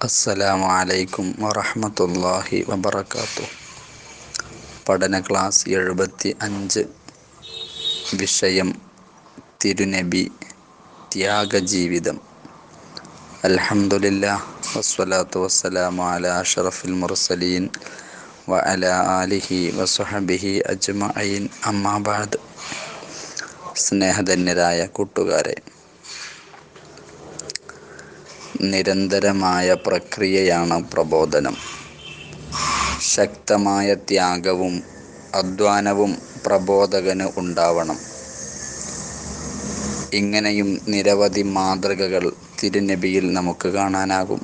അസ്സലാമു അലൈക്കും വറഹ്മത്തുള്ളാഹി വബറകാതുഹു. പഠന ക്ലാസ് 75. വിഷയം തിരുനബി, ത്യാഗജീവിതം. അൽഹംദുലില്ലാഹ് വസ്സലാത്തു വസ്സലാമു അലാ അഷ്റഫിൽ മുർസലീൻ വഅലാ ആലിഹി വസ്വഹ്ബിഹി അജ്മഈൻ. അമ്മാ ബഅദ്. സ്നേഹധന്യരായ കൂട്ടുകാരെ, നിരന്തരമായ പ്രക്രിയയാണ് പ്രബോധനം. ശക്തമായ ത്യാഗവും അധ്വാനവും പ്രബോധകന് ഉണ്ടാവണം. ഇങ്ങനെയും നിരവധി മാതൃകകൾ തിരുനബിയിൽ നമുക്ക് കാണാനാകും.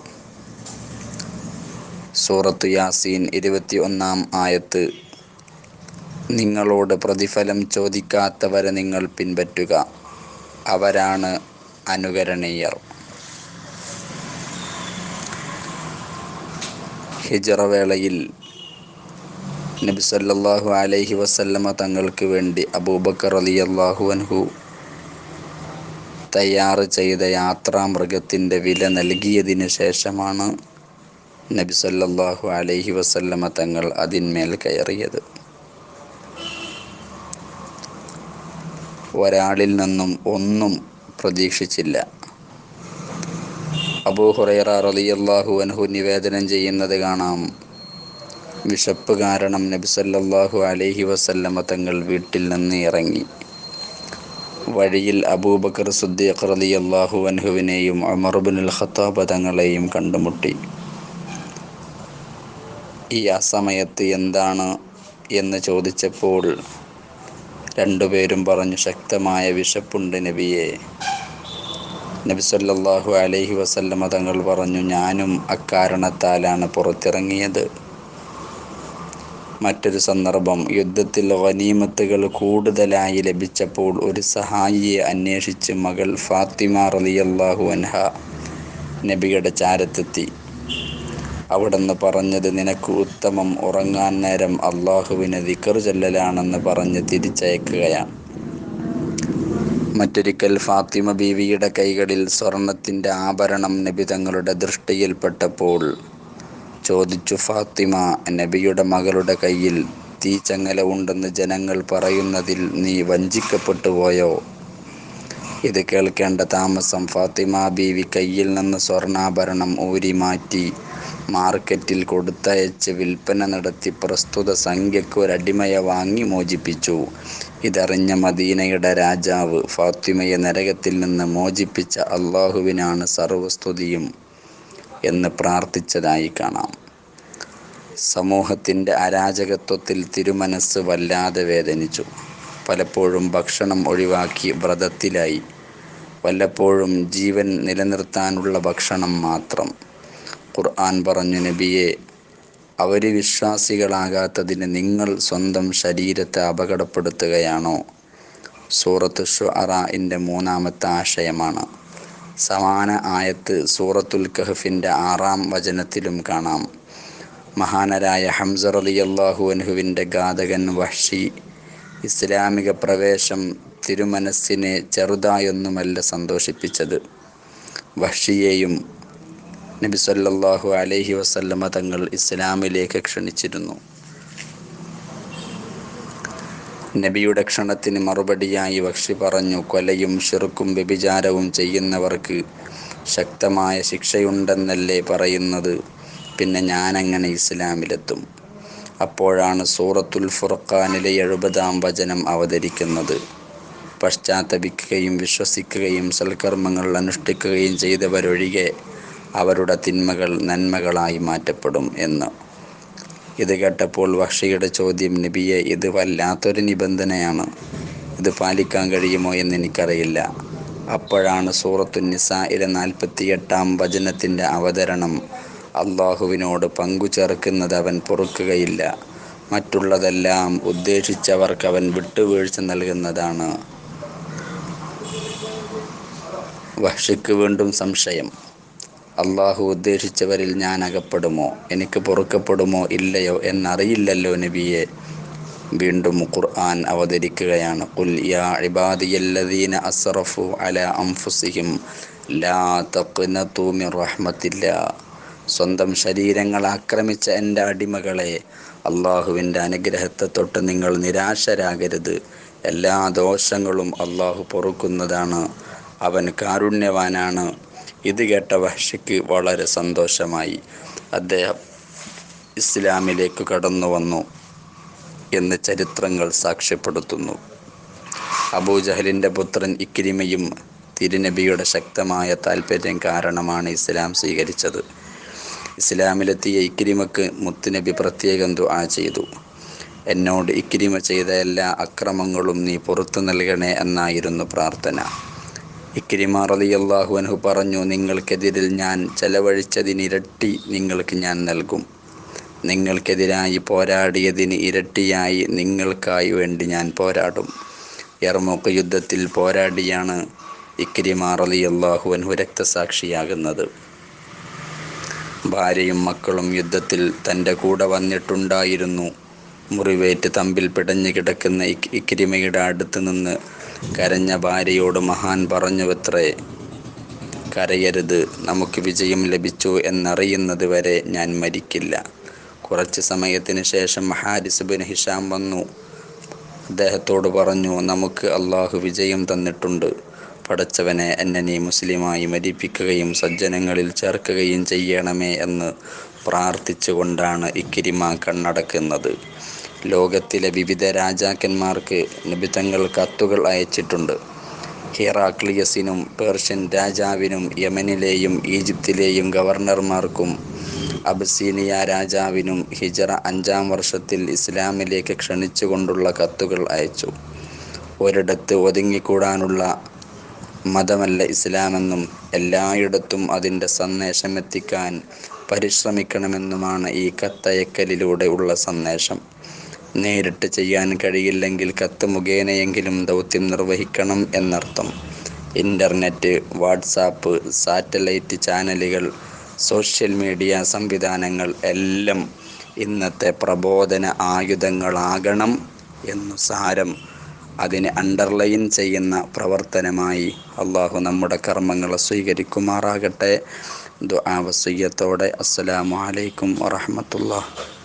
സൂറത്ത് യാസീൻ 21-ാം ആയത്ത്: നിങ്ങളോട് പ്രതിഫലം ചോദിക്കാത്തവരെ നിങ്ങൾ പിൻപറ്റുക, അവരാണ് അനുകരണീയർ. ഹിജ്റ വേളയിൽ നബി സല്ലല്ലാഹു അലൈഹി വസല്ലമ തങ്ങൾക്ക് വേണ്ടി അബൂബക്കർ റളിയല്ലാഹു അൻഹു തയ്യാറ് ചെയ്ത യാത്രാമൃഗത്തിൻ്റെ വില നൽകിയതിനു ശേഷമാണ് നബി സല്ലല്ലാഹു അലൈഹി വസല്ലമ തങ്ങൾ അതിന്മേൽ കയറിയത്. ഒരാളിൽ നിന്നും ഒന്നും പ്രതീക്ഷിച്ചില്ല. അബൂ ഹുറൈറ റളിയല്ലാഹു അൻഹു നിവേദനം ചെയ്യുന്നത് കാണാം: വിശപ്പ് കാരണം നബി സല്ലല്ലാഹു അലൈഹി വസല്ലമ തങ്ങൾ വീട്ടിൽ നിന്ന് ഇറങ്ങി. വഴിയിൽ അബൂബക്കർ സിദ്ദീഖ് റളിയല്ലാഹു അൻഹുവിനെയും ഉമർ ഇബ്നുൽ ഖത്താബ് തങ്ങളെയും കണ്ടുമുട്ടി. ഈ അസമയത്ത് എന്താണ് എന്ന് ചോദിച്ചപ്പോൾ രണ്ടുപേരും പറഞ്ഞു: ശക്തമായ വിശപ്പുണ്ട് നബിയെ. നബി സല്ലല്ലാഹു അലൈഹി വസല്ലമ തങ്ങൾ പറഞ്ഞു: ഞാനും അക്കാരണത്താലാണ് പുറത്തിറങ്ങിയത്. മറ്റൊരു സന്ദർഭം: യുദ്ധത്തിൽ ഗനീമത്തുകൾ കൂടുതലായി ലഭിച്ചപ്പോൾ ഒരു സഹായിയെ അന്വേഷിച്ച് മകൾ ഫാത്തിമ റളിയല്ലാഹു അൻഹ നബിയുടെ ചാരത്തെത്തി. അവിടുന്ന് പറഞ്ഞത്: നിനക്ക് ഉത്തമം ഉറങ്ങാൻ നേരം അള്ളാഹുവിനെ ദിക്ർ ചൊല്ലലാണെന്ന് പറഞ്ഞ് തിരിച്ചയക്കുകയാണ്. മറ്റൊരിക്കൽ ഫാത്തിമ ബീവിയുടെ കൈകളിൽ സ്വർണത്തിൻ്റെ ആഭരണം നബി തങ്ങളുടെ ദൃഷ്ടിയിൽപ്പെട്ടപ്പോൾ ചോദിച്ചു: ഫാത്തിമ, നബിയുടെ മകളുടെ കയ്യിൽ തീച്ചങ്ങല ഉണ്ടെന്ന് ജനങ്ങൾ പറയുന്നതിൽ നീ വഞ്ചിക്കപ്പെട്ടു പോയോ? ഇത് കേൾക്കേണ്ട താമസം ഫാത്തിമ ബീവി കയ്യിൽ നിന്ന് സ്വർണ്ണാഭരണം ഊരി മാറ്റി മാർക്കറ്റിൽ കൊടുത്തയച്ച് വിൽപ്പന നടത്തി പ്രസ്തുത സംഖ്യക്ക് ഒരടിമയെ വാങ്ങി മോചിപ്പിച്ചു. ഇതറിഞ്ഞ മദീനയുടെ രാജാവ് ഫാത്തിമയെ നരകത്തിൽ നിന്ന് മോചിപ്പിച്ച അള്ളാഹുവിനാണ് സർവസ്തുതിയും എന്ന് പ്രാർത്ഥിച്ചതായി കാണാം. സമൂഹത്തിൻ്റെ അരാജകത്വത്തിൽ തിരുമനസ് വല്ലാതെ വേദനിച്ചു. പലപ്പോഴും ഭക്ഷണം ഒഴിവാക്കി വ്രതത്തിലായി. വല്ലപ്പോഴും ജീവൻ നിലനിർത്താനുള്ള ഭക്ഷണം മാത്രം. ഖുർആൻ പറഞ്ഞു: നബിയെ, അവർ വിശ്വാസികളാകാത്തതിന് നിങ്ങൾ സ്വന്തം ശരീരത്തെ അപകടപ്പെടുത്തുകയാണോ? സൂറത്ത് ശുഅറാഇൻ്റെ 3-ാമത്തെ ആശയമാണ്. സമാന ആയത്ത് സൂറത്തുൽ കഹ്ഫിൻ്റെ 6-ാം വചനത്തിലും കാണാം. മഹാനരായ ഹംസ റളിയല്ലാഹു അൻഹുവിൻ്റെ ഘാതകൻ വഹ്ശി ഇസ്ലാമിക പ്രവേശം തിരുമനസ്സിനെ ചെറുതായൊന്നുമല്ല സന്തോഷിപ്പിച്ചത്. വഹ്ശിയെയും നബി സല്ലല്ലാഹു അലൈഹി വസല്ലമ തങ്ങൾ ഇസ്ലാമിലേക്ക് ക്ഷണിച്ചിരുന്നു. നബിയുടെ ക്ഷണത്തിന് മറുപടിയായി വഹ്ശി പറഞ്ഞു: കൊലയും ശിർക്കും വ്യഭിചാരവും ചെയ്യുന്നവർക്ക് ശക്തമായ ശിക്ഷയുണ്ടെന്നല്ലേ പറയുന്നത്? പിന്നെ ഞാനെങ്ങനെ ഇസ്ലാമിലെത്തും? അപ്പോഴാണ് സൂറത്തുൽ ഫുർഖാനിലെ 70-ാം വചനം അവതരിക്കുന്നത്: പശ്ചാത്തപിക്കുകയും വിശ്വസിക്കുകയും സൽക്കർമ്മങ്ങൾ അനുഷ്ഠിക്കുകയും ചെയ്തവരൊഴികെ അവരുടെ തിന്മകൾ നന്മകളായി മാറ്റപ്പെടും എന്ന്. ഇത് കേട്ടപ്പോൾ വഹ്ശിയുടെ ചോദ്യം: നബിയെ, ഇത് വല്ലാത്തൊരു നിബന്ധനയാണ്. ഇത് പാലിക്കാൻ കഴിയുമോ എന്നെനിക്കറിയില്ല. അപ്പോഴാണ് സൂറത്തു നിസാഇലെ 48-ാം വചനത്തിൻ്റെ അവതരണം: അള്ളാഹുവിനോട് പങ്കു ചേർക്കുന്നത് അവൻ പൊറുക്കുകയില്ല, മറ്റുള്ളതെല്ലാം ഉദ്ദേശിച്ചവർക്ക് അവൻ വിട്ടുവീഴ്ച നൽകുന്നതാണ്. വഹ്ശിക്ക് വീണ്ടും സംശയം: അള്ളാഹു ഉദ്ദേശിച്ചവരിൽ ഞാൻ അകപ്പെടുമോ? എനിക്ക് പൊറുക്കപ്പെടുമോ ഇല്ലയോ എന്നറിയില്ലല്ലോ നബിയെ. വീണ്ടും ഖുർആൻ അവതരിക്കുകയാണ്: ഖുൽ യാ ഇബാദിയല്ലദീന അസ്റഫു അലാ അൻഫുസിഹിം ലാ തഖ്നതു മിർ റഹ്മത്തില്ലാഹ് സ്വന്തം ശരീരങ്ങൾ ആക്രമിച്ച എൻ്റെ അടിമകളെ, അള്ളാഹുവിൻ്റെ അനുഗ്രഹത്തെ തൊട്ട് നിങ്ങൾ നിരാശരാകരുത്. എല്ലാ ദോഷങ്ങളും അള്ളാഹു പൊറുക്കുന്നതാണ്. അവൻ കാരുണ്യവാനാണ്. ഇത് കേട്ട വഹ്ശിക്ക് വളരെ സന്തോഷമായി. അദ്ദേഹം ഇസ്ലാമിലേക്ക് കടന്നു വന്നു എന്ന് ചരിത്രങ്ങൾ സാക്ഷ്യപ്പെടുത്തുന്നു. അബൂജഹലിൻ്റെ പുത്രൻ ഇക്രിമയും തിരുനബിയുടെ ശക്തമായ താൽപര്യം കാരണമാണ് ഇസ്ലാം സ്വീകരിച്ചത്. ഇസ്ലാമിലെത്തിയ ഇക്രിമക്ക് മുത്തുനബി പ്രത്യേകം ദുആ ചെയ്തു. എന്നോട് ഇക്രിമ ചെയ്ത എല്ലാ അക്രമങ്ങളും നീ പുറത്തു നൽകണേ എന്നായിരുന്നു പ്രാർത്ഥന. ഇക്രിമ റളിയല്ലാഹു അൻഹു പറഞ്ഞു, നിങ്ങൾക്കെതിരിൽ ഞാൻ ചെലവഴിച്ചതിനിരട്ടി നിങ്ങൾക്ക് ഞാൻ നൽകും. നിങ്ങൾക്കെതിരായി പോരാടിയതിന് ഇരട്ടിയായി നിങ്ങൾക്കായി വേണ്ടി ഞാൻ പോരാടും. യർമുക്ക് യുദ്ധത്തിൽ പോരാടിയാണ് ഇക്രിമ റളിയല്ലാഹു അൻഹു രക്തസാക്ഷിയാകുന്നത്. ഭാര്യയും മക്കളും യുദ്ധത്തിൽ തൻ്റെ കൂടെ വന്നിട്ടുണ്ടായിരുന്നു. മുറിവേറ്റ് തമ്പിൽ പിടഞ്ഞു കിടക്കുന്ന ഇക്രിമയുടെ അടുത്ത് നിന്ന് കരഞ്ഞ ഭാര്യയോട് മഹാൻ പറഞ്ഞുവത്രേ, കരയരുത്, നമുക്ക് വിജയം ലഭിച്ചു എന്നറിയുന്നത് വരെ ഞാൻ മരിക്കില്ല. കുറച്ച് സമയത്തിന് ശേഷം ഹാരിസ് ബിൻ ഹിഷാം വന്നു. അദ്ദേഹത്തോട് പറഞ്ഞു, നമുക്ക് അള്ളാഹു വിജയം തന്നിട്ടുണ്ട്. പടച്ചവനെ, എന്നെ നീ മുസ്ലിമായി മരിപ്പിക്കുകയും സജ്ജനങ്ങളിൽ ചേർക്കുകയും ചെയ്യണമേ എന്ന് പ്രാർത്ഥിച്ചുകൊണ്ടാണ് ഇക്രിമ കണ്ണടക്കുന്നത്. ലോകത്തിലെ വിവിധ രാജാക്കന്മാർക്ക് നബി തങ്ങൾ കത്തുകൾ അയച്ചിട്ടുണ്ട്. ഹിറാക്ലിയസിനും പേർഷ്യൻ രാജാവിനും യമനിലെയും ഈജിപ്തിലെയും ഗവർണർമാർക്കും അബസീനിയ രാജാവിനും ഹിജറ 5-ാം വർഷത്തിൽ ഇസ്ലാമിലേക്ക് ക്ഷണിച്ചുകൊണ്ടുള്ള കത്തുകൾ അയച്ചു. ഒരിടത്ത് ഒതുങ്ങിക്കൂടാനുള്ള മതമല്ല ഇസ്ലാമെന്നും എല്ലായിടത്തും അതിൻ്റെ സന്ദേശമെത്തിക്കാൻ പരിശ്രമിക്കണമെന്നുമാണ് ഈ കത്തയക്കലിലൂടെ ഉള്ള സന്ദേശം. നേരിട്ട് ചെയ്യാൻ കഴിയില്ലെങ്കിൽ കത്ത് മുഖേനയെങ്കിലും ദൗത്യം നിർവഹിക്കണം എന്നർത്ഥം. ഇൻ്റർനെറ്റ്, വാട്സാപ്പ്, സാറ്റലൈറ്റ് ചാനലുകൾ, സോഷ്യൽ മീഡിയ സംവിധാനങ്ങൾ എല്ലാം ഇന്നത്തെ പ്രബോധന ആയുധങ്ങളാകണം എന്നു സാരം. അതിനെ അണ്ടർലൈൻ ചെയ്യുന്ന പ്രവർത്തനമായി അള്ളാഹു നമ്മുടെ കർമ്മങ്ങളെ സ്വീകരിക്കുമാറാകട്ടെ. ദുആ വസിയ്യത്തോടെ അസ്സലാമു അലൈക്കും വറഹ്മത്തുള്ളാഹി.